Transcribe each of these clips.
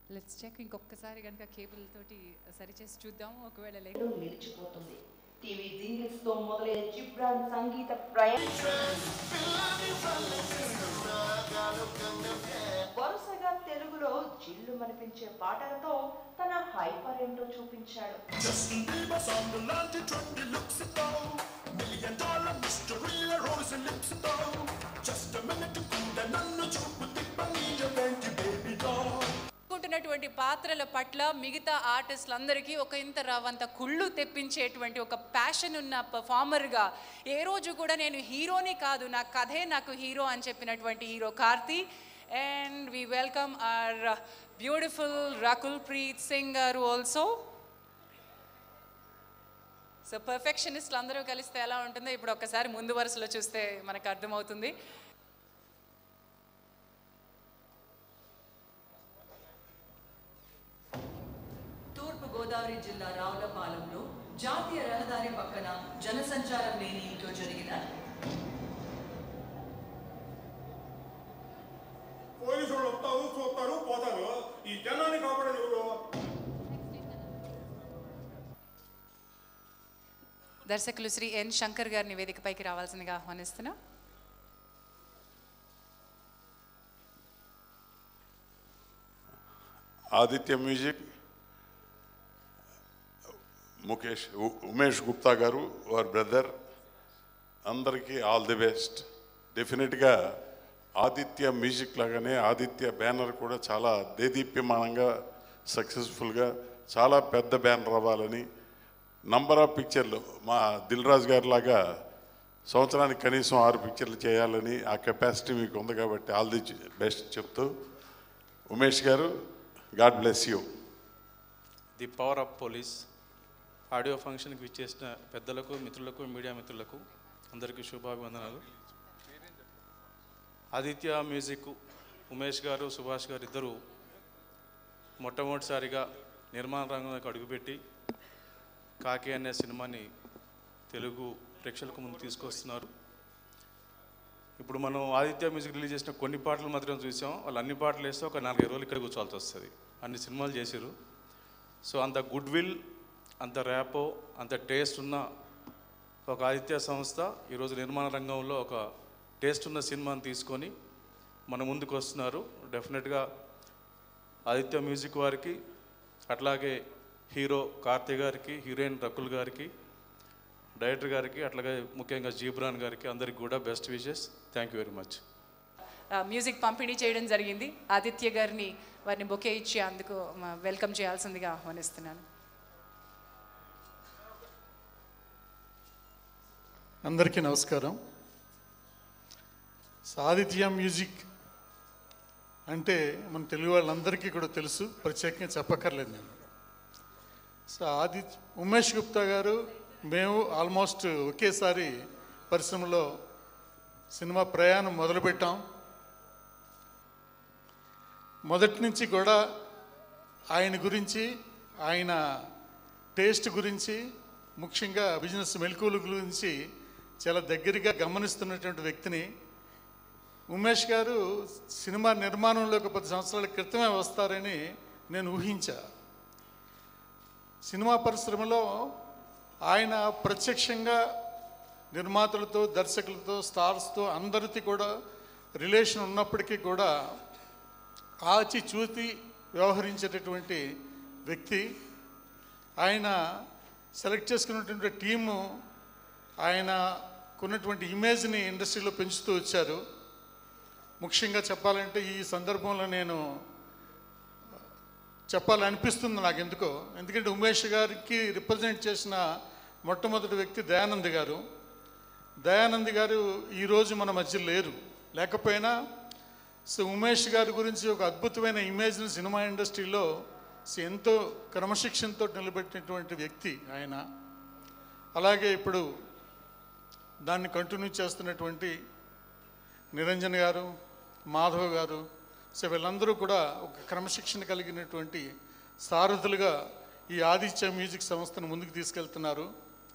Let's check ఇంకొకసారి గనుక cable తోటి సరిచేసి చూద్దాం. ఒకవేళ నిలిచిపోతుంది. టీవీ జింగిల్స్ తో మొదలైన జిబ్రాన్ సంగీత ప్రయాణం వరుసగా తెలుగులో జిల్లు మనిపించే పాటలతో తన హైపర్ ఏంటో చూపించాడు. కుంటున్నటువంటి పాత్రల పట్ల మిగతా ఆర్టిస్టులందరికీ ఒక ఇంత రవంత కుళ్ళు తెప్పించేటువంటి ఒక ప్యాషన్ ఉన్న పర్ఫార్మర్గా ఏ రోజు కూడా నేను హీరోని కాదు, నా కథే నాకు హీరో అని చెప్పినటువంటి hero Karthi. And we welcome our beautiful Rakul Preet Singh garu also. So పర్ఫెక్షనిస్టులు అందరూ కలిస్తే ఎలా ఉంటుందో ఇప్పుడు ఒక్కసారి ముందు వరుసలో చూస్తే మనకు అర్థమవుతుంది. గోదావరి జిల్లా రావులపాలెంలో జాతీయ రహదారి పక్కన జనసంచారం లేని ఇంట్లో జరిగిన పోలీసులు వస్తారు, చూస్తారు, పోతారు. ఈ జనాన్ని కాపాడేది ఎవరు? దర్శకులు శ్రీ ఎన్ శంకర్ గారిని వేదికపైకి రావాల్సిందిగా ఆహ్వానిస్తున్నా. ఆదిత్య మ్యూజిక్ ఉమేష్ గుప్తా గారు వారి బ్రదర్ అందరికీ ఆల్ ది బెస్ట్. డెఫినెట్గా ఆదిత్య మ్యూజిక్ లాగానే ఆదిత్య బ్యానర్ కూడా చాలా దేదీప్యమానంగా సక్సెస్ఫుల్గా చాలా పెద్ద బ్యానర్ అవ్వాలని, నంబర్ ఆఫ్ పిక్చర్లు మా దిల్ రాజు గారి లాగా సంవత్సరానికి కనీసం 6 పిక్చర్లు చేయాలని ఆ కెపాసిటీ మీకు ఉంది కాబట్టి ఆల్ ది బెస్ట్ చెప్తూ, Umesh garu God bless you. The power of police audio ఫంక్షన్కి విచ్చేసిన పెద్దలకు, మిత్రులకు, మీడియా మిత్రులకు అందరికీ శుభాభివందనాలు. ఆదిత్య మ్యూజిక్ ఉమేష్ గారు, సుభాష్ గారు ఇద్దరు మొట్టమొదటిసారిగా నిర్మాణ రంగంలోకి అడుగుపెట్టి కాకి అనే సినిమాని తెలుగు ప్రేక్షకులకు ముందు తీసుకొస్తున్నారు. ఇప్పుడు మనం ఆదిత్య మ్యూజిక్ రిలీజ్ చేసిన కొన్ని పాటలు మాత్రం చూసాం. వాళ్ళు అన్ని పాటలు వేస్తే ఒక 4-5 రోజులు ఇక్కడ కూర్చోవాల్సి వస్తుంది. అన్ని సినిమాలు చేశారు. సో అంత గుడ్ విల్, అంత ర్యాపో, అంత టేస్ట్ ఉన్న ఒక ఆదిత్య సంస్థ ఈరోజు నిర్మాణ రంగంలో ఒక టేస్ట్ ఉన్న సినిమాని తీసుకొని మన ముందుకు వస్తున్నారు. డెఫినెట్గా ఆదిత్య మ్యూజిక్ వారికి, అట్లాగే హీరో కార్తీ గారికి, హీరోయిన్ రకుల్ గారికి, డైరెక్టర్ గారికి, అట్లాగే ముఖ్యంగా జిబ్రాన్ గారికి అందరికి కూడా best wishes. Thank you very much. Music పంపిణీ చేయడం జరిగింది. ఆదిత్య గారిని వారిని బొకే ఇచ్చి అందుకు వెల్కమ్ చేయాల్సిందిగా ఆహ్వానిస్తున్నాను. అందరికీ నమస్కారం. ఆదిత్య మ్యూజిక్ అంటే మన తెలుగు వాళ్ళందరికీ కూడా తెలుసు, ప్రత్యేకంగా చెప్పక్కర్లేదు నేను. ఉమేష్ గుప్తా గారు, మేము ఆల్మోస్ట్ ఒకేసారి పరిశ్రమలో సినిమా ప్రయాణం మొదలుపెట్టాం. మొదటి నుంచి కూడా ఆయన గురించి, ఆయన టేస్ట్ గురించి, ముఖ్యంగా బిజినెస్ మెలకువల గురించి చాలా దగ్గరగా గమనిస్తున్నటువంటి వ్యక్తిని. ఉమేష్ గారు సినిమా నిర్మాణంలోకి 10 సంవత్సరాల క్రితమే వస్తారని నేను ఊహించా. సినిమా పరిశ్రమలో ఆయన ప్రత్యక్షంగా నిర్మాతలతో, దర్శకులతో, స్టార్స్తో అందరితో కూడా రిలేషన్ ఉన్నప్పటికీ కూడా ఆచి చూతి వ్యవహరించేటటువంటి వ్యక్తి. ఆయన సెలెక్ట్ చేసుకున్నటువంటి టీము ఆయన కొన్నటువంటి ఇమేజ్ని ఇండస్ట్రీలో పెంచుతూ వచ్చారు. ముఖ్యంగా చెప్పాలంటే ఈ సందర్భంలో నేను చెప్పాలనిపిస్తుంది నాకు ఎందుకో. ఎందుకంటే ఉమేష్ గారికి రిప్రజెంట్ చేసిన మొట్టమొదటి వ్యక్తి దయానంద్ గారు. దయానంద్ గారు ఈరోజు మన మధ్య లేరు. లేకపోయినా ఉమేష్ గారి గురించి ఒక అద్భుతమైన ఇమేజ్ని సినిమా ఇండస్ట్రీలో ఎంతో క్రమశిక్షణతో నిలబెట్టినటువంటి వ్యక్తి ఆయన. అలాగే ఇప్పుడు దాన్ని కంటిన్యూ చేస్తున్నటువంటి నిరంజన్ గారు, మాధవ్ గారు, వీళ్ళందరూ కూడా ఒక క్రమశిక్షణ కలిగినటువంటి సారథులుగా ఈ ఆదిత్య మ్యూజిక్ సంస్థను ముందుకు తీసుకెళ్తున్నారు.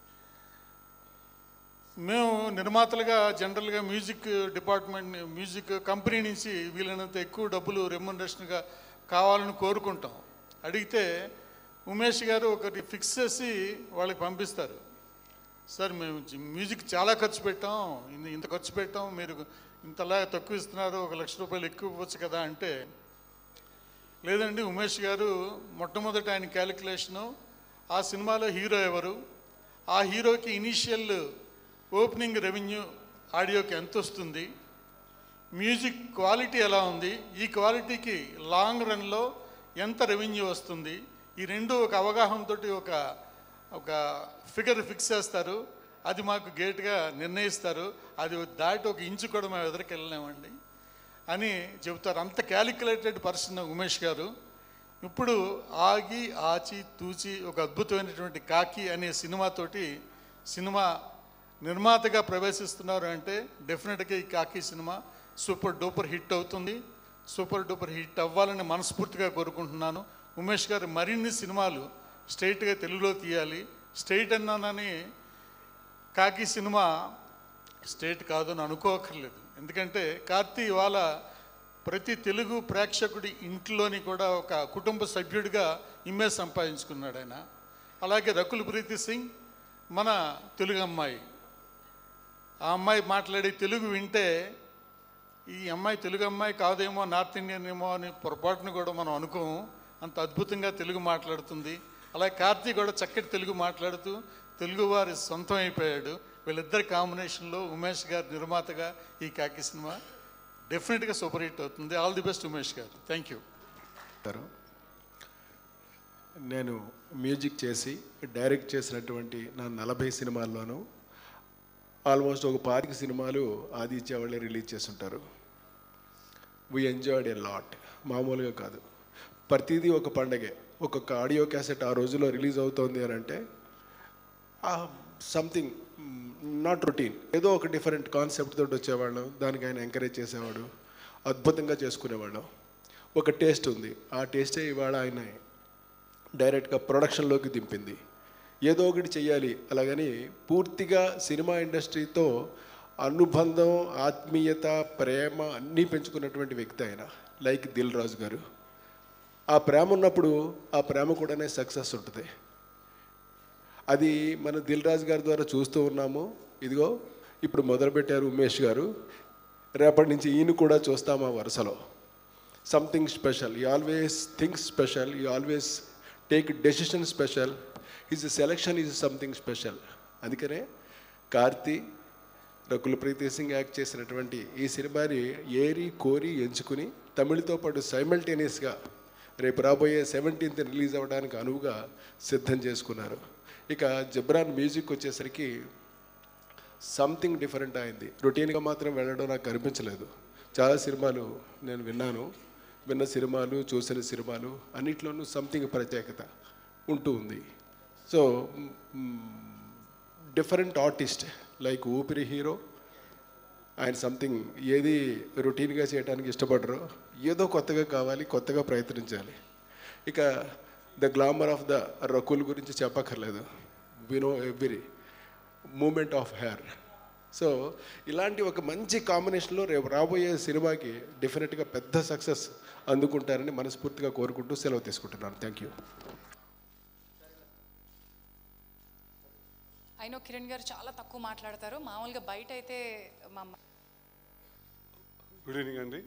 మేము నిర్మాతలుగా జనరల్గా మ్యూజిక్ డిపార్ట్మెంట్, మ్యూజిక్ కంపెనీ నుంచి వీలైనంత ఎక్కువ డబ్బులు రెమ్యునరేషన్గా కావాలని కోరుకుంటాం. అడిగితే ఉమేష్ గారు ఒకటి ఫిక్స్ చేసి వాళ్ళకి పంపిస్తారు. సార్ మేము మ్యూజిక్ చాలా ఖర్చు పెట్టాం, ఇంత ఖర్చు పెట్టాం, మీరు ఇంతలా తక్కువ ఇస్తున్నారు, 1,00,000 రూపాయలు ఎక్కువ ఇవ్వచ్చు కదా అంటే, లేదండి ఉమేష్ గారు మొట్టమొదట ఆయన క్యాలిక్యులేషను ఆ సినిమాలో హీరో ఎవరు, ఆ హీరోకి ఇనీషియల్ ఓపెనింగ్ రెవెన్యూ ఆడియోకి ఎంత వస్తుంది, మ్యూజిక్ క్వాలిటీ ఎలా ఉంది, ఈ క్వాలిటీకి లాంగ్ రన్లో ఎంత రెవెన్యూ వస్తుంది, ఈ రెండు ఒక అవగాహనతో ఒక ఫిగర్ ఫిక్స్ చేస్తారు. అది మాకు గేట్గా నిర్ణయిస్తారు. అది దాటి ఒక ఇంచు కూడా మేము ఎదురుకి వెళ్ళలేమండి అని చెబుతారు. అంత క్యాలిక్యులేటెడ్ పర్సన్ ఉమేష్ గారు. ఇప్పుడు ఆగి ఆచి తూచి ఒక అద్భుతమైనటువంటి కాకి అనే సినిమాతోటి సినిమా నిర్మాతగా ప్రవేశిస్తున్నారు అంటే డెఫినెట్గా ఈ కాకి సినిమా సూపర్ డూపర్ హిట్ అవుతుంది. సూపర్ డూపర్ హిట్ అవ్వాలని మనస్ఫూర్తిగా కోరుకుంటున్నాను. ఉమేష్ గారు మరిన్ని సినిమాలు స్ట్రైట్గా తెలుగులో తీయాలి. స్ట్రైట్ అన్నానని కాకి సినిమా స్ట్రైట్ కాదని అనుకోకర్లేదు. ఎందుకంటే కార్తీ ఇవాళ ప్రతి తెలుగు ప్రేక్షకుడి ఇంట్లోని కూడా ఒక కుటుంబ సభ్యుడిగా ఇమేజ్ సంపాదించుకున్నాడు ఆయన. అలాగే రకుల్ ప్రీతి సింగ్ మన తెలుగు అమ్మాయి. ఆ అమ్మాయి మాట్లాడే తెలుగు వింటే ఈ అమ్మాయి తెలుగు అమ్మాయి కాదేమో, నార్త్ ఇండియన్ ఏమో అని పొరపాటును కూడా మనం అనుకోము. అంత అద్భుతంగా తెలుగు మాట్లాడుతుంది. అలాగే కార్తీ కూడా చక్కటి తెలుగు మాట్లాడుతూ తెలుగు వారి సొంతం అయిపోయాడు. వీళ్ళిద్దరి కాంబినేషన్లో ఉమేష్ గారు నిర్మాతగా ఈ కాకి సినిమా డెఫినెట్గా సూపర్ హిట్ అవుతుంది. All the best Umesh garu. Thank you. నేను మ్యూజిక్ చేసి డైరెక్ట్ చేసినటువంటి నా 40 సినిమాల్లోనూ ఆల్మోస్ట్ ఒక 5 సినిమాలు ఆదిత్య వాళ్ళే రిలీజ్ చేస్తుంటారు. We enjoyed a lot. మామూలుగా కాదు, ప్రతిదీ ఒక పండగే. ఒక్కొక్క ఆడియో క్యాసెట్ ఆ రోజులో రిలీజ్ అవుతోంది అని అంటే సంథింగ్ నాట్ రొటీన్, ఏదో ఒక డిఫరెంట్ కాన్సెప్ట్ తోటి వచ్చేవాళ్ళం. దానికి ఆయన ఎంకరేజ్ చేసేవాడు, అద్భుతంగా చేసుకునేవాళ్ళం. ఒక టేస్ట్ ఉంది, ఆ టేస్టే ఇవాళ ఆయన డైరెక్ట్గా ప్రొడక్షన్లోకి దింపింది. ఏదో ఒకటి చెయ్యాలి అలాగని పూర్తిగా సినిమా ఇండస్ట్రీతో అనుబంధం, ఆత్మీయత, ప్రేమ అన్నీ పెంచుకున్నటువంటి వ్యక్తి ఆయన. లైక్ దిల్ రాజు గారు. ఆ ప్రేమ ఉన్నప్పుడు ఆ ప్రేమ కూడానే సక్సెస్ ఉంటుంది. అది మన దిల్ రాజు గారి ద్వారా చూస్తూ ఉన్నాము. ఇదిగో ఇప్పుడు మొదలుపెట్టారు ఉమేష్ గారు, రేపటి నుంచి ఈయన కూడా చూస్తాము ఆ వరుసలో. Something special. You always think special, you always take decision special. His selection is something special. అందుకనే కార్తీ, రకుల్ ప్రీతి సింగ్ యాక్ట్ చేసినటువంటి ఈ సినిమాని ఏరి కోరి ఎంచుకుని తమిళతో పాటు సైమల్టేనియస్గా రేపు రాబోయే 17th రిలీజ్ అవ్వడానికి అనువుగా సిద్ధం చేసుకున్నారు. ఇక జబ్రాన్ మ్యూజిక్ వచ్చేసరికి సంథింగ్ డిఫరెంట్ అయింది. రొటీన్గా మాత్రం వెళ్ళడం నాకు కనిపించలేదు. చాలా సినిమాలు నేను విన్న సినిమాలు, చూసిన సినిమాలు అన్నిట్లోనూ సంథింగ్ ప్రత్యేకత ఉంటూ ఉంది. So different artist like Oopiri hero, ఆయన సంథింగ్ ఏది రొటీన్గా చేయడానికి ఇష్టపడరు, ఏదో కొత్తగా కావాలి, కొత్తగా ప్రయత్నించాలి. ఇక the glamour of the Rakul గురించి చెప్పక్కర్లేదు. We know every moment of hair. So ఇలాంటి ఒక మంచి కాంబినేషన్లో రేపు రాబోయే సినిమాకి డెఫినెట్గా పెద్ద సక్సెస్ అందుకుంటారని మనస్ఫూర్తిగా కోరుకుంటూ సెలవు తీసుకుంటున్నాను. Thank you. అయినో కిరణ్ గారు చాలా తక్కువ మాట్లాడతారు. మామూలుగా బయట అయితే మా గుడ్ ఈవినింగ్ అండి.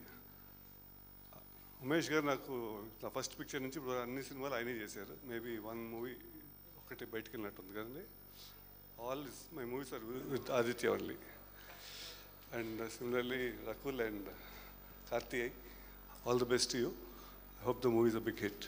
ఉమేష్ గారు నాకు నా ఫస్ట్ పిక్చర్ నుంచి ఇప్పుడు అన్ని సినిమాలు ఆయనే చేశారు. మేబీ 1 మూవీ ఒకటి బయటకు వెళ్ళినట్టుంది కదండి. All my movies are with Aditya only. And similarly Rakul and Karthi, all the best to you. I hope the movie is a big hit.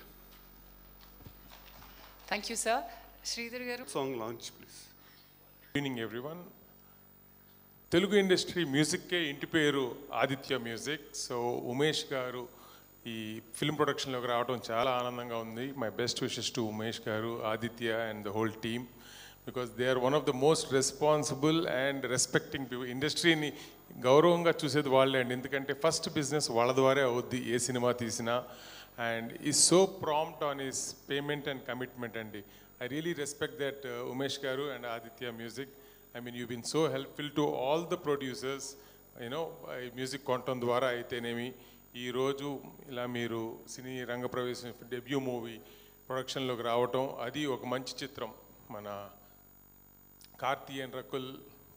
Thank you sir. Sridhar garu, song launch please. Good evening everyone. Telugu industry మ్యూజిక్కే ఇంటి పేరు Aditya music. So Umesh గారు ఈ film ప్రొడక్షన్లోకి రావడం చాలా ఆనందంగా ఉంది. My best wishes to Umesh garu, Aditya and the whole team, because they are one of the most responsible and respecting people. ఇండస్ట్రీని గౌరవంగా చూసేది వాళ్ళే అండి. ఎందుకంటే ఫస్ట్ బిజినెస్ వాళ్ళ ద్వారా అవుద్ది ఏ సినిమా తీసినా. And is so prompt on his payment and commitment అండి. I really respect that Umesh Garu and Aditya Music. I mean, you've been so helpful to all the producers, music content ద్వారా అయితేనేమి, ఈరోజు ఇలా మీరు సినీ రంగ ప్రవేశం డెబ్యూ మూవీ ప్రొడక్షన్లోకి రావటం, అది ఒక మంచి చిత్రం. మన Karthi and Rakul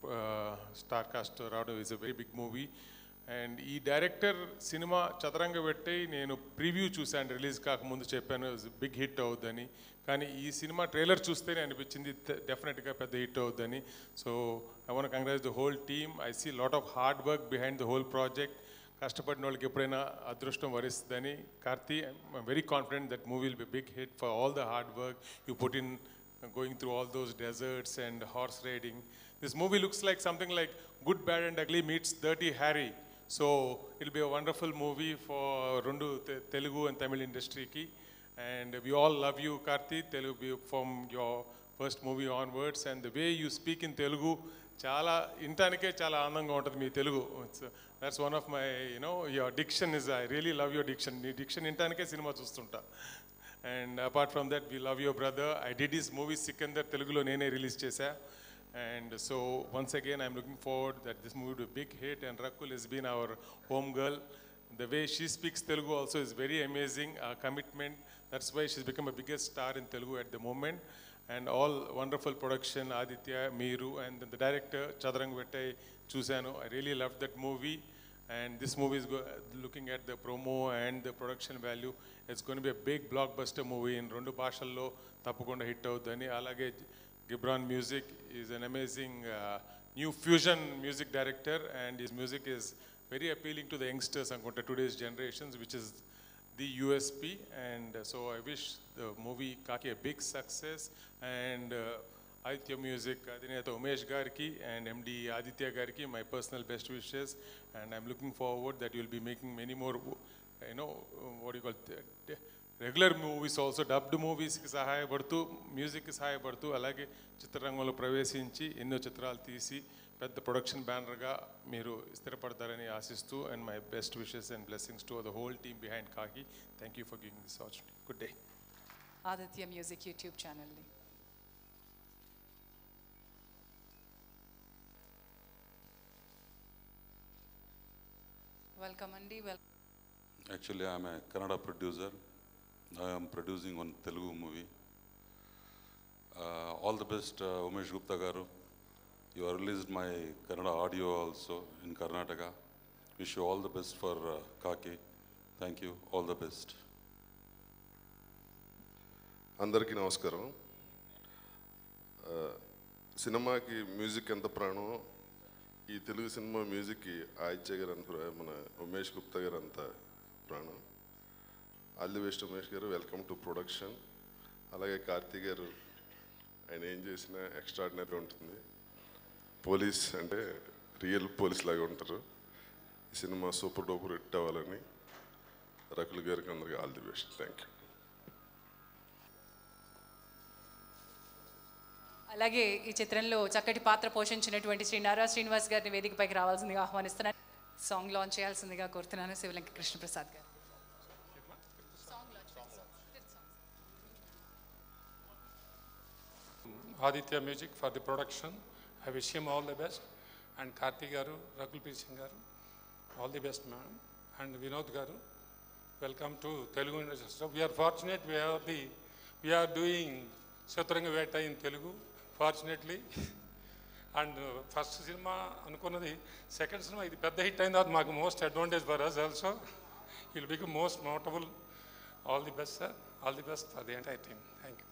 star cast రావడం is a very big movie. And ఈ డైరెక్టర్ సినిమా చదరంగ పెట్టే నేను ప్రివ్యూ చూశాను, రిలీజ్ కాకముందు చెప్పాను బిగ్ హిట్ అవుద్దని. కానీ ఈ సినిమా ట్రైలర్ చూస్తేనే అనిపించింది డెఫినెట్గా పెద్ద హిట్ అవుద్దని. So I want congrats the whole team. I see lot of hard work behind the whole project. కష్టపడిన వాళ్ళకి ఎప్పుడైనా అదృష్టం వరిస్తుందని. Karthi, I'm very confident that movie will be big hit for all the hard work you put in going through all those deserts and horse riding. This movie looks like something like Good, Bad and Ugly meets Dirty Harry. So it'll be a wonderful movie for Rundu Telugu and Tamil industry ki. And we all love you, Karthi, Telugu from your first movie onwards. And the way you speak in Telugu, chala intanike chala anandanga untadi mee Telugu. That's one of my, your diction is, I really love your diction. Nee diction intanike cinema chustunta. And apart from that, we love your brother. I did his movie Sikandar, Telugulo nene release chesa. And so once again, I'm looking forward that this movie will be a big hit. And Rakul has been our home girl. The way she speaks Telugu also is very amazing. Our commitment, that's why she's become a biggest star in Telugu at the moment. And all wonderful production, Aditya, Meeru, and the director, Chadrang Vettai Chusano. I really loved that movie. And this movie is looking at the promo and the production value. It's going to be a big blockbuster movie in Rendu Bhashallo Tappakunda hit avudani. Alage Gibran Music is an amazing new fusion music director, and his music is very appealing to the youngsters and today's generations, which is the USP. And so I wish the movie Kaki a big success. And Aditya Music Adineta Umesh Garki and MD Aditya Garki, my personal best wishes. And I'm looking forward that you'll be making many more, what do you call it, regular movies also, dubbed movies ki sahayapadu, music ki sahayapadu, alage చిత్రరంగంలో ప్రవేశించి ఎన్నో చిత్రాలు తీసి పెద్ద production బ్యానర్గా మీరు స్థిరపడతారని ఆశిస్తూ, and my best wishes and blessings to the whole team behind Khakee. Thank you for giving this opportunity. Good day. Aditya music YouTube ఛానల్ని వెల్కమ్ అండి. Actually, I am a Kannada producer. I am producing one Telugu movie. All the best, Umesh Gupta garu. You have released my Kannada audio also in Karnataka. Wish you all the best for Kaki. Thank you. All the best. అందరికీ నమస్కారం. సినిమాకి music ఎంత ప్రాణం, ఈ Telugu cinema మ్యూజిక్కి ఆదిత్య గారు అంత, మన ఉమేష్ గుప్తా గారు అంత ప్రాణం. ఆల్ ది బెస్ట్ ఉమేష్ గారు, వెల్కమ్ టు ప్రొడక్షన్. అలాగే కార్తీ గారు, ఆయన ఏం చేసినా ఎక్స్ట్రాడినరీ ఉంటుంది. పోలీస్ అంటే రియల్ పోలీస్ లాగా ఉంటారు. ఈ సినిమా సూపర్ డూపర్ హిట్ అవ్వాలని రకుల్ గారికి అందరికీ all the best. Thank you. అలాగే ఈ చిత్రంలో చక్కటి పాత్ర పోషించినటువంటి శ్రీ నారా శ్రీనివాస్ గారిని వేదికపైకి రావాల్సిందిగా ఆహ్వానిస్తున్నాను. సాంగ్ లాంచ్ చేయాల్సిందిగా కోరుతున్నాను శివలంక కృష్ణప్రసాద్ గారు. Aditya Music for the production. I wish him all the best. And Karthi garu, Rakul P. Singh garu, all the best, madam. And Vinod garu, welcome to Telugu industry. So we are fortunate. We are doing Chaturanga Veta in Telugu, fortunately. And first cinema anukunnadi, second cinema idi pedda hit ayina adu maaku most advantage for us also. He will become most notable. All the best, sir. All the best for the entire team. Thank you.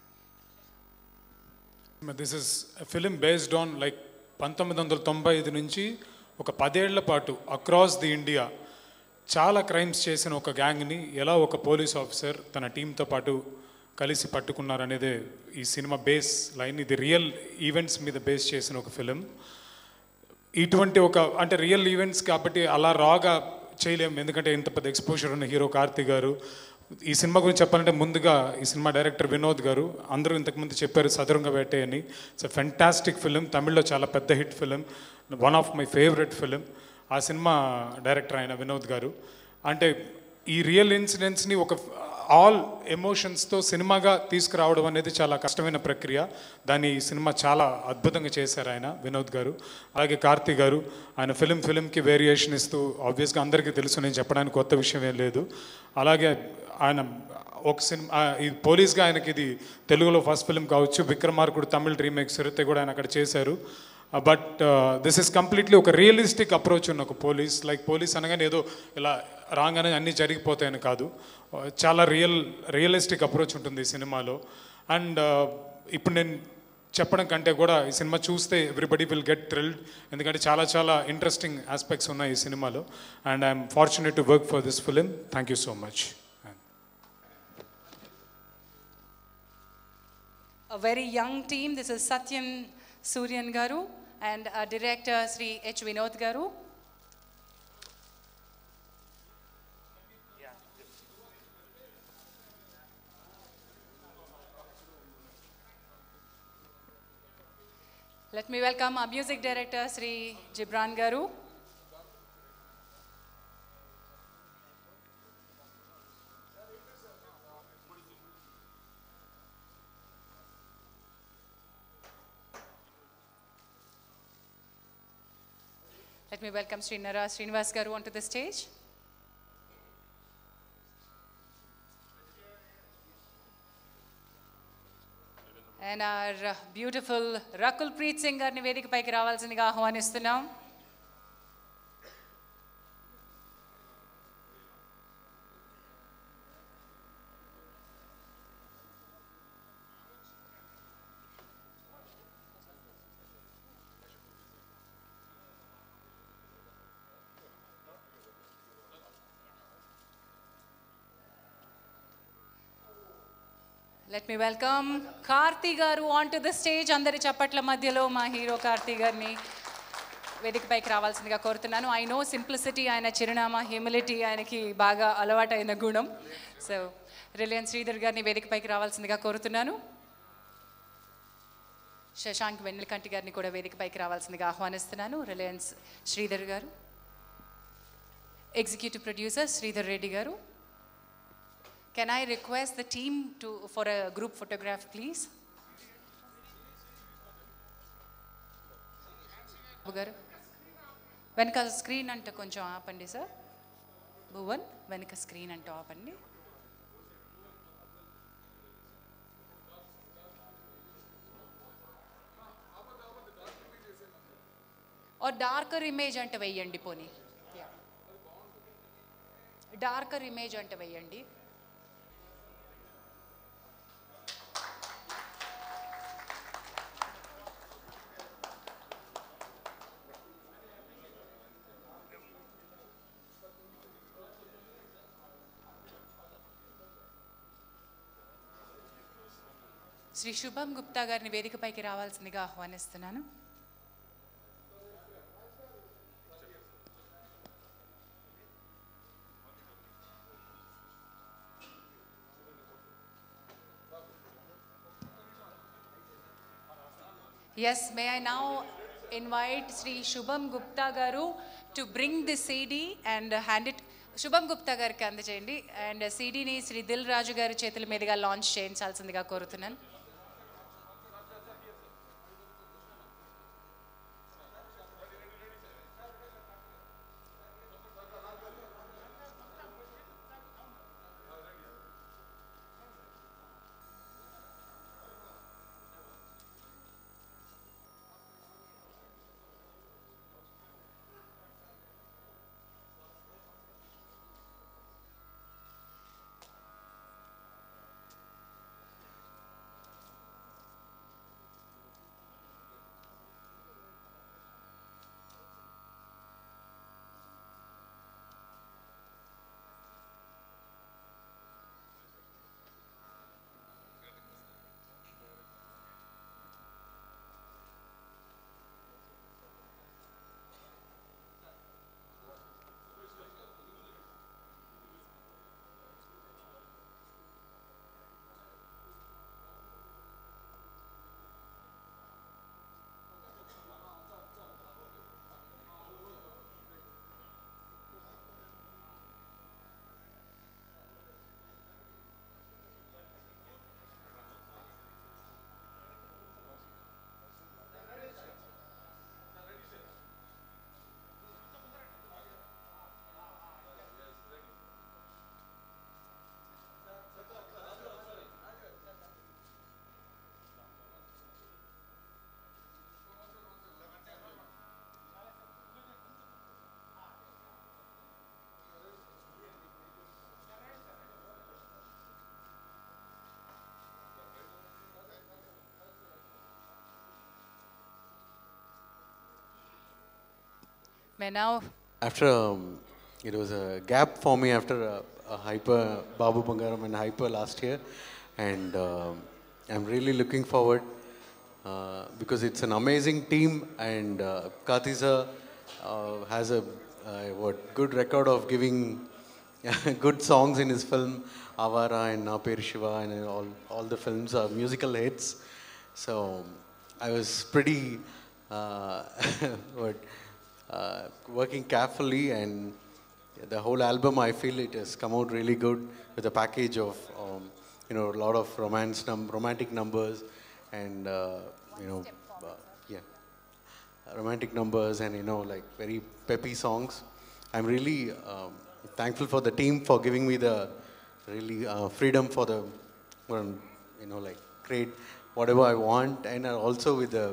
This is a film based on like 1995 నుంచి ఒక 10 ఏళ్ల పాటు across the India చాలా crimes చేసిన ఒక గ్యాంగ్ని ఎలా ఒక police officer తన టీంతో పాటు కలిసి పట్టుకున్నారనేదే ఈ సినిమా బేస్ లైన్. ఇది రియల్ ఈవెంట్స్ మీద బేస్ చేసిన ఒక ఫిలిం. ఇటువంటి ఒక అంటే రియల్ ఈవెంట్స్ కాబట్టి అలా రాగా చేయలేము, ఎందుకంటే ఇంత పెద్ద ఎక్స్పోజర్ ఉన్న హీరో కార్తీ గారు. ఈ సినిమా గురించి చెప్పాలంటే ముందుగా ఈ సినిమా డైరెక్టర్ వినోద్ గారు, అందరూ ఇంతకుముందు చెప్పారు చదురంగ వేటే అని. ఇట్స్ ఫెంటాస్టిక్ ఫిలిం, తమిళ్లో చాలా పెద్ద hit film, one of my favourite film. ఆ సినిమా డైరెక్టర్ ఆయన వినోద్ గారు. అంటే ఈ రియల్ ఇన్సిడెంట్స్ని ఒక ఆల్ ఎమోషన్స్తో సినిమాగా తీసుకురావడం అనేది చాలా కష్టమైన ప్రక్రియ. దాన్ని ఈ సినిమా చాలా అద్భుతంగా చేశారు ఆయన, వినోద్ గారు. అలాగే కార్తీ గారు, ఆయన ఫిలింకి వేరియేషన్ ఇస్తూ, ఆబ్వియస్గా అందరికీ తెలుసు, నేను చెప్పడానికి కొత్త విషయం ఏం లేదు. అలాగే ఆయన ఒక సినిమా ఈ పోలీస్గా ఆయనకి ఇది తెలుగులో ఫస్ట్ ఫిలిం కావచ్చు. విక్రమార్కుడు తమిళ్ రీమేక్ సిరితే కూడా ఆయన అక్కడ చేశారు. బట్ దిస్ ఇస్ కంప్లీట్లీ ఒక రియలిస్టిక్ అప్రోచ్ ఉన్న ఒక పోలీస్. లైక్ పోలీస్ అనగానే ఏదో ఇలా రాగానే అన్నీ జరిగిపోతాయని కాదు, చాలా రియలిస్టిక్ అప్రోచ్ ఉంటుంది ఈ సినిమాలో. అండ్ ఇప్పుడు నేను చెప్పడం కంటే కూడా ఈ సినిమా చూస్తే ఎవ్రీబడి విల్ గెట్ థ్రిల్డ్, ఎందుకంటే చాలా చాలా ఇంట్రెస్టింగ్ ఆస్పెక్ట్స్ ఉన్నాయి ఈ సినిమాలో. And I'm fortunate to work for this film. Thank you so much. A very young team. This is Satyam Suryan Garu and our director Sri H. Vinod Garu. Let me welcome our music director Sri Gibran Garu. Let me welcome Sri Nara Srinivas Garu onto the stage. And our beautiful Rakul Preet Singh గారిని వేదికపైకి రావాల్సిందిగా ఆహ్వానిస్తున్నాం. Let me welcome Karthi Garu onto the stage. అందరి చప్పట్ల మధ్యలో మా hero Karthi గారిని వేదికపైకి రావాల్సిందిగా కోరుతున్నాను. ఐ నో సింప్లిసిటీ ఆయన చిరునామా, హ్యూమిలిటీ ఆయనకి బాగా అలవాటైన గుణం. సో రిలయన్స్ శ్రీధర్ గారిని వేదికపైకి రావాల్సిందిగా కోరుతున్నాను. శశాంక్ వెన్నెలకంటి గారిని కూడా వేదికపైకి రావాల్సిందిగా ఆహ్వానిస్తున్నాను. రిలయన్స్ శ్రీధర్ గారు, ఎగ్జిక్యూటివ్ ప్రొడ్యూసర్ శ్రీధర్ రెడ్డి గారు. Can I request the team for a group photograph, please? వెనక స్క్రీన్ అంటే కొంచెం ఆపండి సార్. భువన్, వెనక స్క్రీన్ అంటే ఆపండి. డార్కర్ ఇమేజ్ అంటే వెయ్యండి, పోనీ డార్కర్ ఇమేజ్ అంటే వెయ్యండి. శ్రీ శుభం గుప్తా గారిని వేదికపైకి రావాల్సిందిగా ఆహ్వానిస్తున్నాను. Yes, may I now invite Sri Shubham Gupta Garu to bring the CD and hand it. Shubham Gupta గారికి అందజేయండి. అండ్ సీడీని శ్రీ దిల్ రాజు గారి చేతుల మీదుగా లాంచ్ చేయించాల్సిందిగా కోరుతున్నాను. May now After it was a gap for me after a hyper Babu Bangaram and hyper last year, and I'm really looking forward because it's an amazing team, and Karthi sir has a good record of giving good songs in his film Avara and Na Per Shiva, and all the films are musical hits. So I was pretty working carefully, and the whole album, I feel it has come out really good with a package of a lot of romantic numbers, and romantic numbers, and like very peppy songs. I'm really thankful for the team for giving me the really freedom for the like create whatever I want, and also with the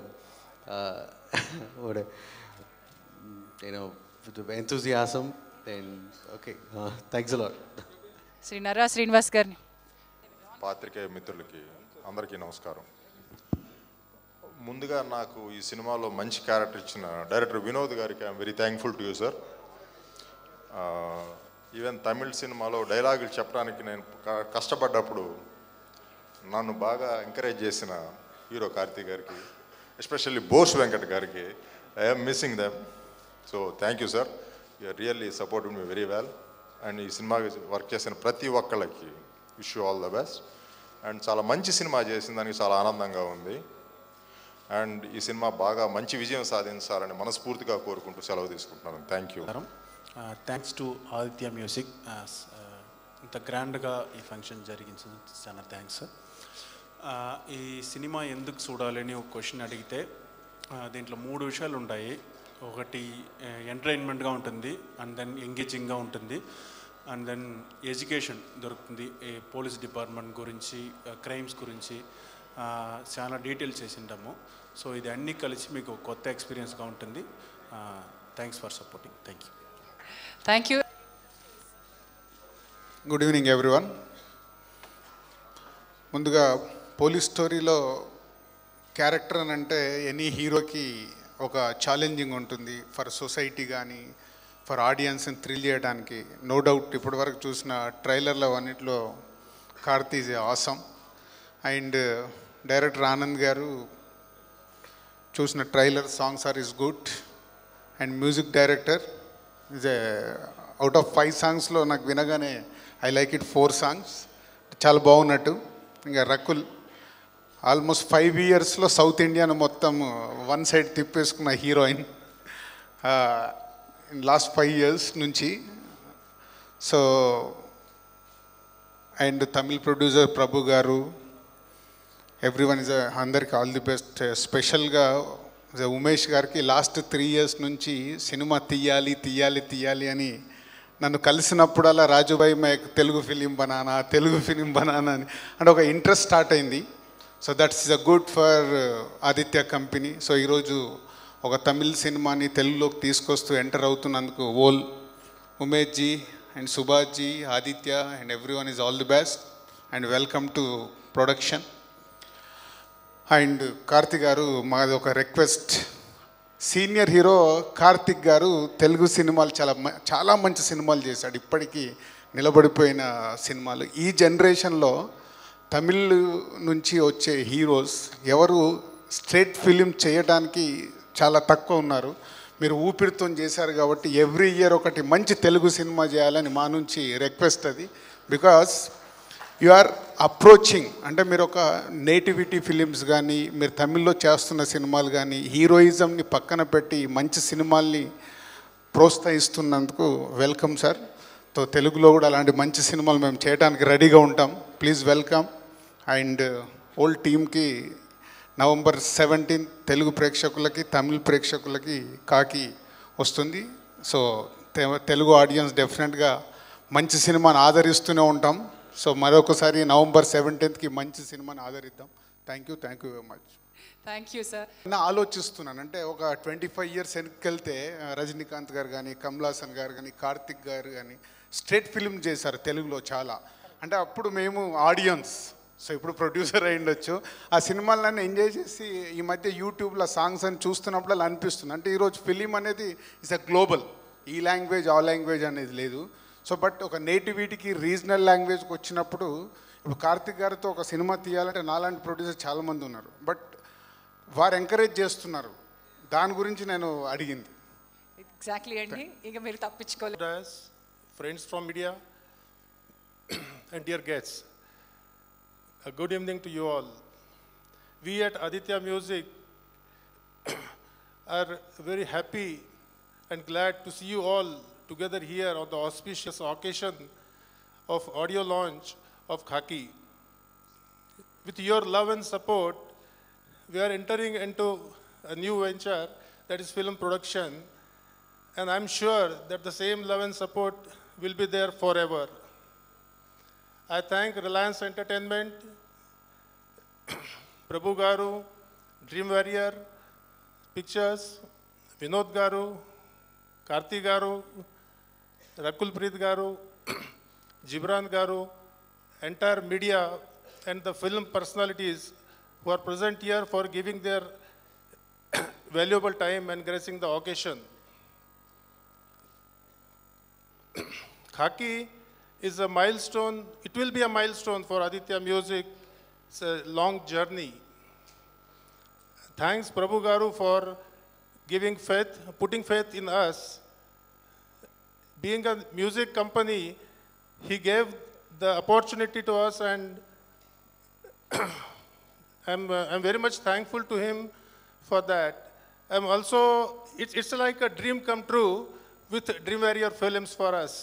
with the enthusiasm. Then okay, thanks a lot. Sri Narra Srinivas Garni. పాత్రికేయ మిత్రులకి అందరికీ నమస్కారం. ముందుగా నాకు ఈ సినిమాలో మంచి character ఇచ్చిన డైరెక్టర్ వినోద్ గారికి I'm very thankful to you sir. Even Tamil సినిమాలో డైలాగులు చెప్పడానికి నేను కష్టపడ్డప్పుడు నన్ను బాగా ఎంకరేజ్ చేసిన హీరో కార్తీక్ గారికి, ఎస్పెషల్లీ బోస్ వెంకట్ గారికి, I'm missing them. So thank you sir, you're really supported me very well. And ఈ సినిమా వర్క్ చేసిన ప్రతి ఒక్కళ్ళకి wish you all the best. And చాలా మంచి సినిమా చేసిన దానికి చాలా ఆనందంగా ఉంది. అండ్ ఈ సినిమా బాగా మంచి విజయం సాధించాలని మనస్ఫూర్తిగా కోరుకుంటూ సెలవు తీసుకుంటున్నాను. Thank you. Thanks to Aditya music, ఇంత గ్రాండ్గా ఈ ఫంక్షన్ జరిగించింది, చాలా థ్యాంక్స్. ఈ సినిమా ఎందుకు చూడాలని ఒక క్వశ్చన్ అడిగితే దీంట్లో 3 విషయాలు ఉంటాయి. ఒకటి ఎంటర్టైన్మెంట్గా ఉంటుంది, అండ్ దెన్ ఎంగేజింగ్గా ఉంటుంది, అండ్ దెన్ ఎడ్యుకేషన్ దొరుకుతుంది. పోలీస్ డిపార్ట్మెంట్ గురించి, క్రైమ్స్ గురించి చాలా డీటెయిల్స్ చేసింటాము. సో ఇది అన్నీ కలిసి మీకు కొత్త ఎక్స్పీరియన్స్గా ఉంటుంది. Thanks for supporting. Thank you. Thank you. Good evening everyone. ముందుగా పోలీస్ స్టోరీలో క్యారెక్టర్ అని అంటే ఎనీ హీరోకి ఒక ఛాలెంజింగ్ ఉంటుంది, ఫర్ సొసైటీ కానీ ఫర్ ఆడియన్స్ని థ్రిల్ చేయడానికి. నో డౌట్ ఇప్పటివరకు చూసిన ట్రైలర్లో అన్నింటిలో Karthi is awesome. And director Anand garu చూసిన trailer songs are is good. And music director is out of 5 సాంగ్స్లో నాకు వినగానే ఐ లైక్ ఇట్ 4 సాంగ్స్, చాలా బాగున్నట్టు. ఇంకా రకుల్ ఆల్మోస్ట్ 5 ఇయర్స్లో సౌత్ ఇండియాను మొత్తం వన్ సైడ్ తిప్పేసుకున్న హీరోయిన్ ఇన్ లాస్ట్ 5 ఇయర్స్ నుంచి. So and Tamil producer Prabhu garu, everyone is అందరికి ఆల్ ది బెస్ట్. స్పెషల్గా ఉమేష్ గారికి లాస్ట్ 3 ఇయర్స్ నుంచి సినిమా తీయాలి తీయాలి తీయాలి అని నన్ను కలిసినప్పుడల్లా రాజుభాయ్ మై తెలుగు ఫిలిం బనానా అని అంటే ఒక ఇంట్రెస్ట్ స్టార్ట్ అయింది. So that's is a good for Aditya company. So ఈరోజు ఒక తమిళ్ సినిమాని తెలుగులోకి తీసుకొస్తూ ఎంటర్ అవుతున్నందుకు all Umesh ji and Subhash ji, Aditya and everyone is all the best and welcome to production. And Karthik garu, మాది ఒక రిక్వెస్ట్, సీనియర్ హీరో కార్తిక్ గారు తెలుగు సినిమాలు చాలా మంచి సినిమాలు చేశాడు, ఇప్పటికీ నిలబడిపోయిన సినిమాలు. ఈ జనరేషన్లో తమిళ్ నుంచి వచ్చే హీరోస్ ఎవరు స్ట్రేట్ ఫిలిం చేయడానికి చాలా తక్కువ ఉన్నారు. మీరు ఊపిరితో చేశారు కాబట్టి ఎవ్రీ ఇయర్ ఒకటి మంచి తెలుగు సినిమా చేయాలని మా నుంచి రిక్వెస్ట్ అది. బికాస్ యు ఆర్ అప్రోచింగ్, అంటే మీరు ఒక నేటివిటీ ఫిలిమ్స్ కానీ మీరు తమిళ్లో చేస్తున్న సినిమాలు కానీ హీరోయిజంని పక్కన పెట్టి మంచి సినిమాల్ని ప్రోత్సహిస్తున్నందుకు వెల్కమ్ సార్. తో తెలుగులో కూడా అలాంటి మంచి సినిమాలు మేము చేయడానికి రెడీగా ఉంటాం. Please welcome. అండ్ ఓల్డ్ టీమ్కి November 17 తెలుగు ప్రేక్షకులకి తమిళ ప్రేక్షకులకి కాకి వస్తుంది. సో తెలుగు ఆడియన్స్ డెఫినెట్గా మంచి సినిమాని ఆదరిస్తూనే ఉంటాం. సో మరొకసారి November 17కి మంచి సినిమాని ఆదరిద్దాం. Thank you very much. Thank you sir. నేను ఆలోచిస్తున్నాను, అంటే ఒక 25 ఇయర్స్ వెనక్కి రజనీకాంత్ గారు కానీ, కమల్ హాసన్ గారు కానీ, కార్తిక్ గారు కానీ స్ట్రేట్ ఫిలిం చేశారు తెలుగులో చాలా. అంటే అప్పుడు మేము ఆడియన్స్, సో ఇప్పుడు ప్రొడ్యూసర్ అయి ఉండొచ్చు. ఆ సినిమాలన్నీ ఎంజాయ్ చేసి ఈ మధ్య యూట్యూబ్లో సాంగ్స్ అని చూస్తున్నప్పుడు అలా అనిపిస్తుంది. అంటే ఈరోజు ఫిలిం అనేది ఇస్ అ గ్లోబల్, ఈ లాంగ్వేజ్ ఆ లాంగ్వేజ్ అనేది లేదు. సో బట్ ఒక నేటివిటీకి రీజనల్ లాంగ్వేజ్కి వచ్చినప్పుడు ఇప్పుడు కార్తిక్ గారితో ఒక సినిమా తీయాలంటే నాలాంటి ప్రొడ్యూసర్ చాలామంది ఉన్నారు, బట్ వారు ఎంకరేజ్ చేస్తున్నారు. దాని గురించి నేను అడిగింది. ఎగ్జాక్ట్లీ అండి, ఇక మీరు తప్పించుకోలేదు. Friends from media and dear guests, a good evening to you all. We at Aditya Music are very happy and glad to see you all together here on the auspicious occasion of audio launch of Khaki. With your love and support, we are entering into a new venture, that is film production, and I'm sure that the same love and support will be there forever. I thank Reliance Entertainment, Prabhu Garu, Dream Warrior Pictures, Vinod Garu, Karthi Garu, Rakul Preet Garu, Gibran Garu, entire media and the film personalities who are present here for giving their valuable time and gracing the occasion. Khaki is a milestone, it will be a milestone for Aditya Music. It's a long journey. Thanks Prabhu Garu for giving faith, putting faith in us. Being a music company, he gave the opportunity to us, and I'm very much thankful to him for that. I'm also, it's like a dream come true with Dream Warrior Films for us.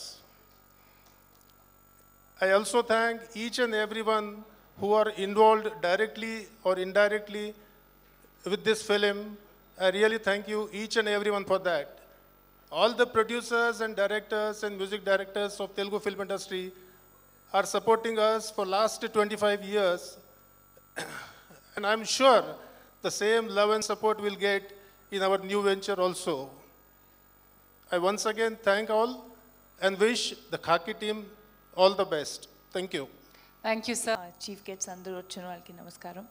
I also thank each and everyone who are involved directly or indirectly with this film. I really thank you, each and everyone, for that. All the producers and directors and music directors of Telugu film industry are supporting us for last 25 years. And I'm sure the same love and support we'll get in our new venture also. I once again thank all and wish the Khaki team all the best. Thank you. Thank you, sir. Chief guests అందరూ వచ్చిన వాళ్ళకి నమస్కారం.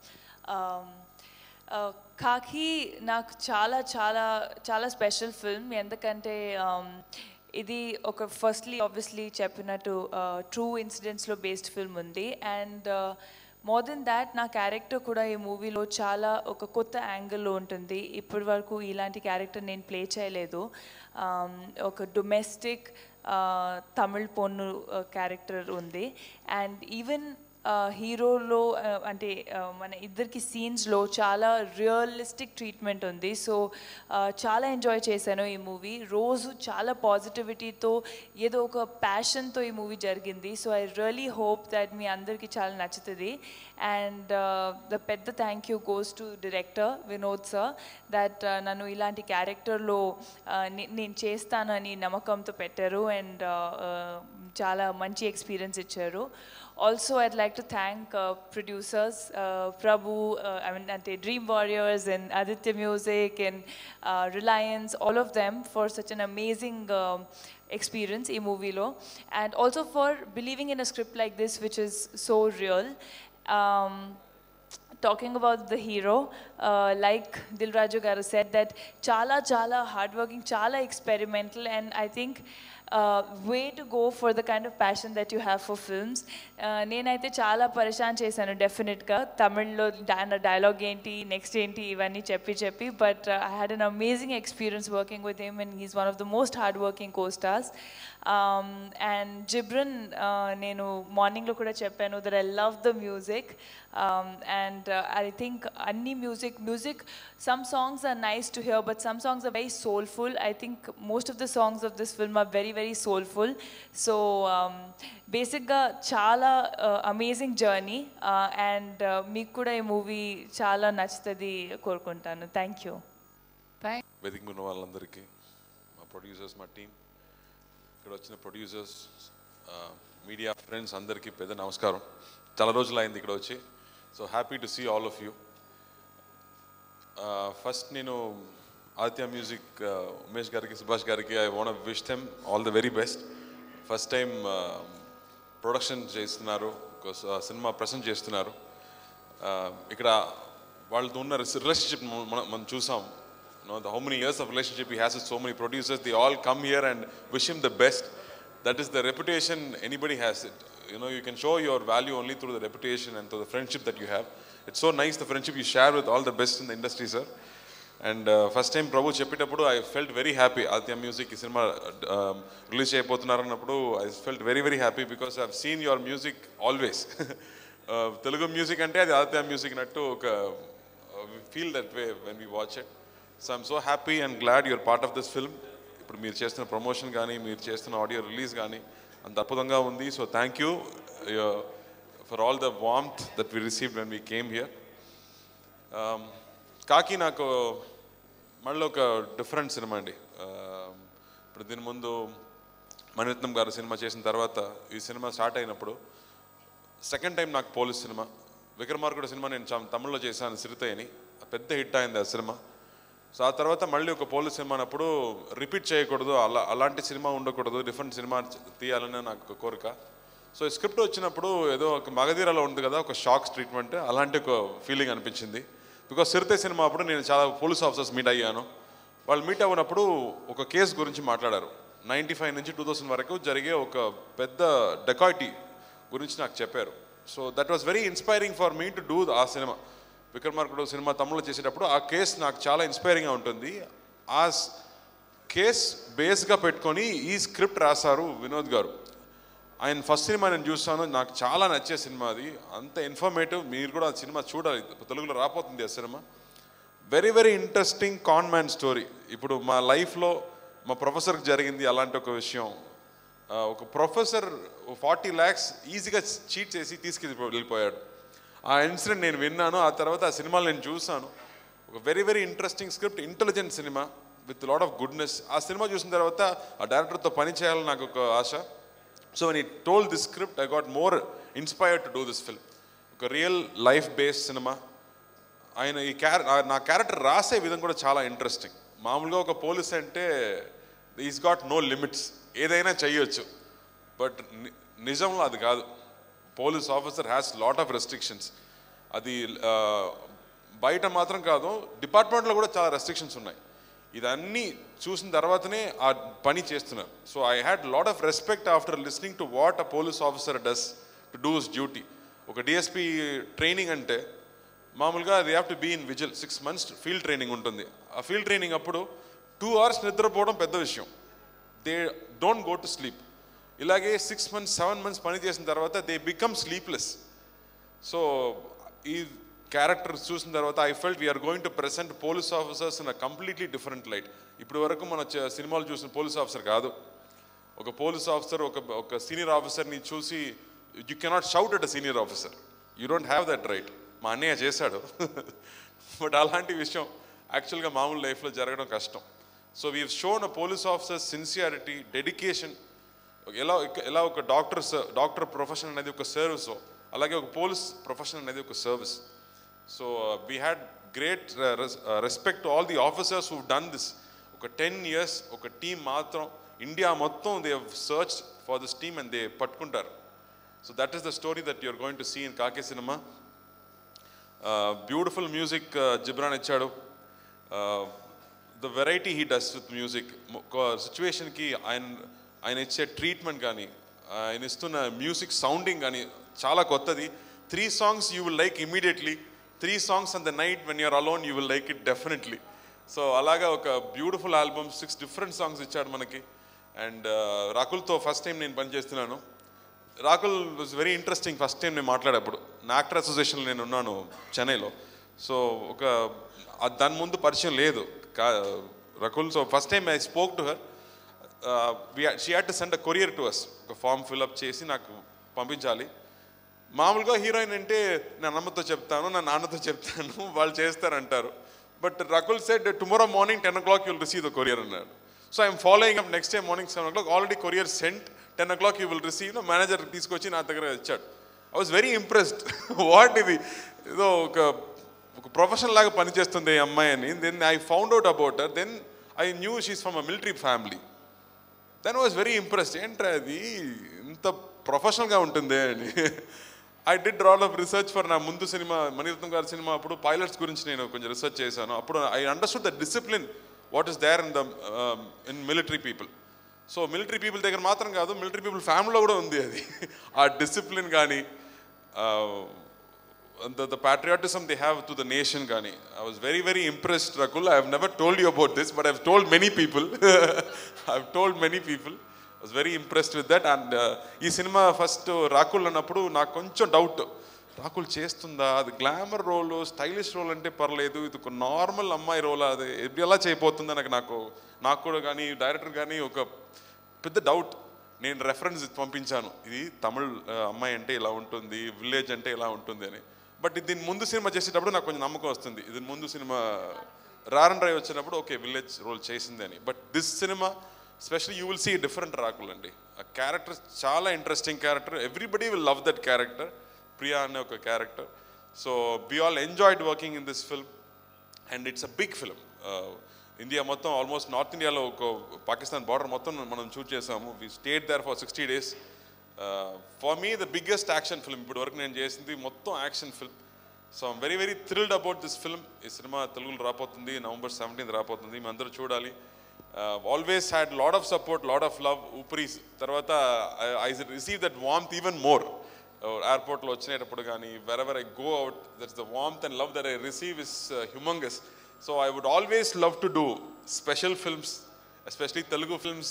ఖాకీ నాకు చాలా చాలా చాలా special film. ఎందుకంటే ఇది ఒక ఫస్ట్లీ ఆబ్వియస్లీ చెప్పినట్టు ట్రూ ఇన్సిడెంట్స్లో బేస్డ్ ఫిల్మ్ ఉంది. అండ్ మోర్ దెన్ దాట్ నా క్యారెక్టర్ కూడా ఈ మూవీలో చాలా ఒక కొత్త యాంగిల్లో ఉంటుంది. ఇప్పటి వరకు ఇలాంటి క్యారెక్టర్ నేను ప్లే చేయలేదు. ఒక డొమెస్టిక్ తమిళ్ పొన్ను క్యారెక్టర్ ఉంది. అండ్ ఈవెన్ హీరోలో అంటే మన ఇద్దరికి సీన్స్లో చాలా రియలిస్టిక్ ట్రీట్మెంట్ ఉంది. సో చాలా ఎంజాయ్ చేశాను ఈ మూవీ. రోజు చాలా పాజిటివిటీతో ఏదో ఒక ప్యాషన్తో ఈ మూవీ జరిగింది. So I really hope that మీ అందరికీ చాలా నచ్చుతుంది. అండ్ ద పెద్ద thank you goes to director Vinod sir that నన్ను ఇలాంటి క్యారెక్టర్లో నేను చేస్తానని నమ్మకంతో పెట్టారు. అండ్ చాలా మంచి ఎక్స్పీరియన్స్ ఇచ్చారు. Also, I'd like to thank producers, Prabhu, Dream Warriors and Aditya Music and Reliance, all of them for such an amazing experience in movie lo, and also for believing in a script like this, which is so real. Talking about the hero, like Dilraju Garu said, that chala hardworking, chala experimental, and I think way to go for the kind of passion that you have for films. నేనైతే చాలా పరిశాన్ చేశాను డెఫినెట్గా తమిళ్లో dialogue ఏంటి next ఏంటి ఇవన్నీ చెప్పి but I had an amazing experience working with him and he's one of the most hard working co stars. And Ghibran నేను మార్నింగ్లో కూడా చెప్పాను that I love the music and I think any music some songs are nice to hear but some songs are very soulful. I think most of the songs of this film are very very soulful. So basically chala amazing journey and meeku kuda ee movie chala nachutadi korukuntanu. Thank you. వేదిక మీద వాళ్ళందరికీ మా producers మా team ఇక్కడ వచ్చిన producers media friends అందరికీ పెద్ద నమస్కారం. చాలా రోజులు అయింది ఇక్కడ వచ్చి. So happy to see all of you. First నేను ఆదిత్య మ్యూజిక్ ఉమేష్ గారికి సుభాష్ గారికి I want wish them all the very best. First time production చేస్తున్నారు ఒక సినిమా ప్రజెంట్ చేస్తున్నారు. ఇక్కడ వాళ్ళతో ఉన్న రిలేషన్షిప్ మనం చూసాం. How many years of relationship he has with so many producers. They all come here and wish him the best. That is the reputation anybody has. You can show your value only through the reputation and through the friendship that you have. It's so nice the friendship you share with all the best in the industry, sir. And first time Prabhu cheppitappudu I felt very happy. Aditya Music cinema release cheyapothunaru annappudu I felt very very happy because I've seen your music always. Telugu music ante adi Aditya Music nattu oka we feel that way when we watch it. So I'm so happy and glad you're part of this film. ఇప్పుడు మీరు చేస్తున్న promotion కానీ మీరు చేస్తున్న audio release కానీ అంత అద్భుతంగా ఉంది. So thank you for all the warmth that we received when we came here. Khakee నాకు మళ్ళీ ఒక డిఫరెంట్ సినిమా అండి. ఇప్పుడు దీని ముందు మణిరత్నం గారు సినిమా చేసిన తర్వాత ఈ సినిమా స్టార్ట్ అయినప్పుడు సెకండ్ టైం నాకు పోలీస్ సినిమా. విక్రమార్కుడు సినిమా నేను తమిళ్లో చేశాను, సిరితయ్యని, పెద్ద హిట్ అయింది ఆ సినిమా. సో ఆ తర్వాత మళ్ళీ ఒక పోలీస్ సినిమా అన్నప్పుడు రిపీట్ చేయకూడదు, అలాంటి సినిమా ఉండకూడదు, డిఫరెంట్ సినిమా తీయాలని నాకు ఒక కోరిక. సో ఈ స్క్రిప్ట్ వచ్చినప్పుడు ఏదో ఒక మగధీరలో ఉంది కదా ఒక షాక్స్ ట్రీట్మెంట్, అలాంటి ఒక ఫీలింగ్ అనిపించింది. బికాస్ సిరితే సినిమా అప్పుడు నేను చాలా పోలీస్ ఆఫీసర్స్ మీట్ అయ్యాను. వాళ్ళు మీట్ అవ్వనప్పుడు ఒక కేసు గురించి మాట్లాడారు. 95 నుంచి 2000 వరకు జరిగే ఒక పెద్ద డెకాయిటీ గురించి నాకు చెప్పారు. So that was very inspiring for me to do ఆ సినిమా. విక్రమార్కుడు సినిమా తమిళ్లో చేసేటప్పుడు ఆ కేసు నాకు చాలా ఇన్స్పైరింగ్గా ఉంటుంది. ఆ కేస్ బేస్గా పెట్టుకొని ఈ స్క్రిప్ట్ రాశారు వినోద్ గారు. ఆయన ఫస్ట్ సినిమా నేను చూస్తాను, నాకు చాలా నచ్చే సినిమా అది. అంత ఇన్ఫర్మేటివ్, మీరు కూడా ఆ సినిమా చూడాలి, తెలుగులో రాపోతుంది ఆ సినిమా. Very very interesting con man story. ఇప్పుడు మా లైఫ్లో మా ప్రొఫెసర్కి జరిగింది అలాంటి ఒక విషయం. ఒక ప్రొఫెసర్ 40 lakhs ఈజీగా చీట్ చేసి వెళ్ళిపోయాడు. ఆ ఇన్సిడెంట్ నేను విన్నాను. ఆ తర్వాత ఆ సినిమాలు నేను చూసాను. ఒక very very interesting script, intelligent cinema with lot of goodness. ఆ సినిమా చూసిన తర్వాత ఆ డైరెక్టర్తో పని చేయాలని నాకు ఒక ఆశ. So when he told this script I got more inspired to do this film. ఒక రియల్ లైఫ్ బేస్డ్ సినిమా. ఆయన ఈ నా క్యారెక్టర్ రాసే విధం కూడా చాలా ఇంట్రెస్టింగ్. మామూలుగా ఒక పోలీస్ అంటే ఈస్ గాట్ నో లిమిట్స్, ఏదైనా చెయ్యొచ్చు. బట్ నిజంలో అది కాదు. Police officer has lot of restrictions. అది బయట మాత్రం కాదు, డిపార్ట్మెంట్లో కూడా చాలా రెస్ట్రిక్షన్స్ ఉన్నాయి. ఇదన్నీ చూసిన తర్వాతనే ఆ పని చేస్తున్నారు. So I had lot of respect after listening to what a police officer does to do his duty. ఒక డిఎస్పీ ట్రైనింగ్ అంటే మామూలుగా they have to be in vigil. 6 months field training ఉంటుంది. ఆ ఫీల్డ్ ట్రైనింగ్ అప్పుడు 2 hours నిద్రపోవడం పెద్ద విషయం. They don't go to sleep. ఇలాగే 6 months 7 months పని చేసిన తర్వాత దే బికమ్ స్లీప్లెస్. సో ఈ క్యారెక్టర్ చూసిన తర్వాత I felt we're going to present police officers in a completely different light. ఇప్పటి వరకు మన సినిమాలు చూసిన పోలీస్ ఆఫీసర్ కాదు. ఒక పోలీస్ ఆఫీసర్ ఒక సీనియర్ ఆఫీసర్ని చూసి you cannot shout at a senior officer, you don't have that right. మా అన్నయ్య చేశాడు. బట్ అలాంటి విషయం యాక్చువల్గా మామూలు లైఫ్లో జరగడం కష్టం. So we shown a police officer sincerity, dedication. ఎలా ఒక డాక్టర్ ప్రొఫెషన్ అనేది ఒక సర్వీస్, అలాగే ఒక పోలీస్ ప్రొఫెషన్ అనేది ఒక service. So we had great respect to all the officers who done this. ఒక 10 years ఒక టీం మాత్రం ఇండియా మొత్తం they have search for this team and they పట్టుకుంటారు. So that is the story that you're going to see in Khakee cinema. Beautiful music Ghibran ఇచ్చాడు. The variety he does with music. ఒక సిచ్యువేషన్కి ఆయన ఇచ్చే treatment కానీ ఆయన ఇస్తున్న మ్యూజిక్ సౌండింగ్ కానీ చాలా కొత్తది. 3 songs you will like immediately. 3 songs on the night when you're alone you will like it definitely. So అలాగా ఒక బ్యూటిఫుల్ ఆల్బమ్, 6 different songs ఇచ్చాడు మనకి. అండ్ రాకుల్తో ఫస్ట్ టైం నేను పనిచేస్తున్నాను. Rakul was very interesting. First time నేను మాట్లాడేప్పుడు నా యాక్టర్ అసోసియేషన్లో నేను ఉన్నాను చెన్నైలో. సో దాని ముందు పరిచయం లేదు Rakul. So first time I spoke to her. She had to send a courier to us. ఒక ఫామ్ ఫిల్అప్ చేసి నాకు పంపించాలి. మామూలుగా హీరోయిన్ అంటే నేను అమ్మతో చెప్తాను, నా నాన్నతో చెప్తాను, వాళ్ళు చేస్తారంటారు. But Rakul said tomorrow morning 10 o'clock you will receive the courier అన్నాడు. So I'm following up. Next day morning 7 o'clock already courier sent. 10 o'clock you will receive. Manager తీసుకొచ్చి నా దగ్గర ఇచ్చాడు. I was very impressed. What ఇది, ఏదో ఒక profession లాగా పనిచేస్తుంది ఈ అమ్మాయి అని. Then I found out about her. Then I knew she's from a military family. Then I was very impressed. ఏంట్రా అది ఇంత ప్రొఫెషనల్గా ఉంటుంది అని. I did lot of research for నా ముందు సినిమా మణిరత్నం గారి సినిమా అప్పుడు పైలట్స్ గురించి నేను కొంచెం రీసెర్చ్ చేశాను. అప్పుడు I understood the discipline what is there in military people. So military people దగ్గర మాత్రం కాదు, మిలిటరీ పీపుల్ ఫ్యామిలీలో కూడా ఉంది అది. ఆ డిసిప్లిన్ కానీ the patriotism they have to the nation gani. I was very, very impressed, Rakul. I have never told you about this, but I've told many people. I've told many people. I was very impressed with that. And ee cinema first Rakul annappudu naaku koncham doubt. Rakul chestunda adi glamour role, stylish role ante paraledu, idu oka normal అమ్మాయి role adi ela cheyipothunda నాకు కూడా కానీ director కానీ ఒక పెద్ద doubt. నేను reference పంపించాను, ఇది తమిళ్ అమ్మాయి అంటే ఇలా ఉంటుంది, విలేజ్ అంటే ఇలా ఉంటుంది అని. బట్ దీని ముందు సినిమా చేసేటప్పుడు నాకు కొంచెం నమ్మకం వస్తుంది, ఇది ముందు సినిమా రారన్ డ్రైవ్ వచ్చినప్పుడు ఓకే విలేజ్ రోల్ చేసింది అని. But this cinema specially you will see different Rakul అండి. ఆ క్యారెక్టర్ చాలా interesting character, everybody will love that character. Priya అనే ఒక character. So we all enjoyed working in this film and it's a big film. India మొత్తం almost north ఇండియాలో ఒక Pakistan border మొత్తం మనం షూట్ చేసాము. We stayed there for 60 days. For me the biggest action film ఇప్పుడు వరకు నేను చేసింది మొత్తం action film. So I'm very very thrilled about this film. ఈ సినిమా తెలుగులో రాబోతుంది, November 17th రాబోతుంది, మీ అందరూ చూడాలి. Always had lot of support, lot of love. Oopiri తర్వాత I receive that warmth even more. ఎయిర్పోర్ట్లో వచ్చినప్పుడు కానీ wherever I go out, that's the warmth and love that I receive is humongous. So I would always love to do special films, especially Telugu films.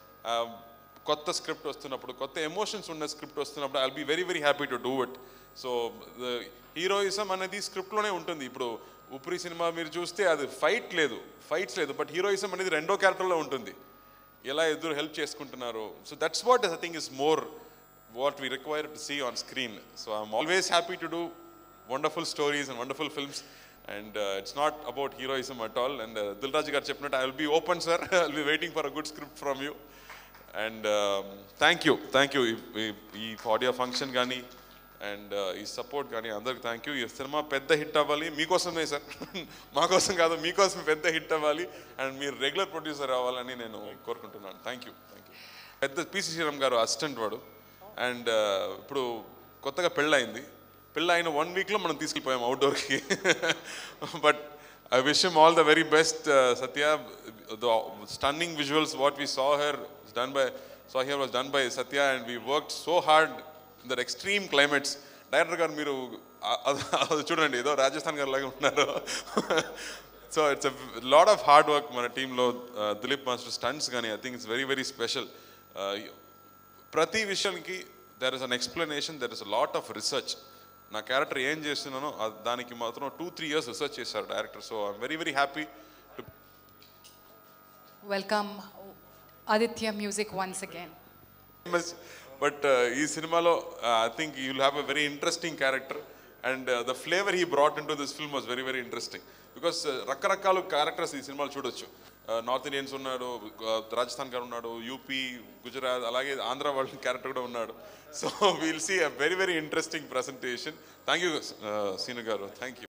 కొత్త script వస్తున్నప్పుడు, కొత్త emotions ఉన్న script వస్తున్నప్పుడు I'll be very very happy to do it. So the heroism అనేది స్క్రిప్ట్లోనే ఉంటుంది. ఇప్పుడు ఉప్రి cinema మీరు చూస్తే అది ఫైట్స్ లేదు, బట్ హీరోయిజం అనేది రెండో క్యారెక్టర్లో ఉంటుంది, ఎలా ఎదురు హెల్ప్ చేసుకుంటున్నారు. So that's what I think is more what we require to see on screen. So I'm always happy to do wonderful stories and wonderful films. And it's not about heroism at all. And Dilraj garu cheppinattu, I will be open, sir. I'll be waiting for a good script from you. And thank you ee audio function gaani and ee support gaani andariki thank you. Ee cinema pedda hit avvali meekosame sir, ma kosam kaadu, meekosam pedda hit avvali and meer regular producer avvalani nenu korukuntunnanu. Thank you. Pedda PC Sriram garu assistant vadu. And ippudu kottaga పెళ్ళైంది, పెళ్ళైన 1 weekలో మనం తీసుకెళ్ళిపోయాం అవుట్డోర్కి. But I wish him all the very best. Satya, the stunning visuals what we saw here was done by Satya, and we worked so hard in that extreme climates. Director గారు మీరు అది చూడండి, ఏదో రాజస్థాన్ గారు లాగా ఉన్నారు. So it's a lot of hard work మన టీంలో. దిలీప్ మాస్టర్ స్టంట్స్ కానీ I think it's very very special. ప్రతి విషయానికి there is an explanation, there is a lot of research. నా క్యారెక్టర్ ఏం చేస్తున్నానో దానికి మాత్రం 2-3 years రీసెర్చ్ చేశారు director. So I'm very very happy to welcome Aditya music once again. But ఈ సినిమాలో I think you will have a very interesting character and the flavour he brought in to this film was very very interesting. Because రకరకాల characters ఈ సినిమాలో చూడొచ్చు. North Indians ఉన్నాడు, రాజస్థాన్ గారు ఉన్నాడు, UP, Gujarat, అలాగే ఆంధ్ర వాళ్ళ క్యారెక్టర్ కూడా ఉన్నాడు. So we'll see a very very interesting presentation. Thank you Seenu గారు, థ్యాంక్ యూ.